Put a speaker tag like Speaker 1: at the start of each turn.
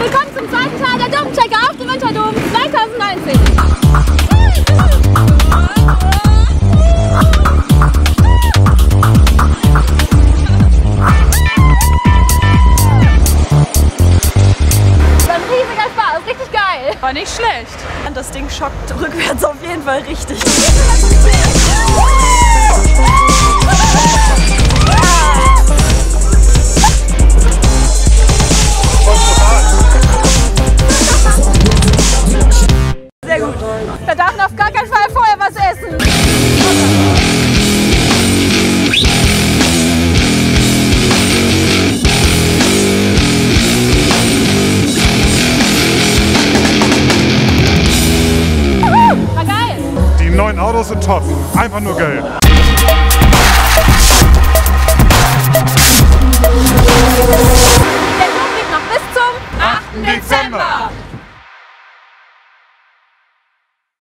Speaker 1: Willkommen zum zweiten Teil der Domchecker auf dem Winterdom 2019. Richtig geil.
Speaker 2: War nicht schlecht.
Speaker 3: Das Ding schockt rückwärts auf jeden Fall richtig.
Speaker 1: Sehr gut. Wir dürfen auf gar keinen Fall vorher was essen.
Speaker 4: Die neuen Autos sind top. Einfach nur geil.
Speaker 1: Der Flug geht noch bis zum 8. Dezember.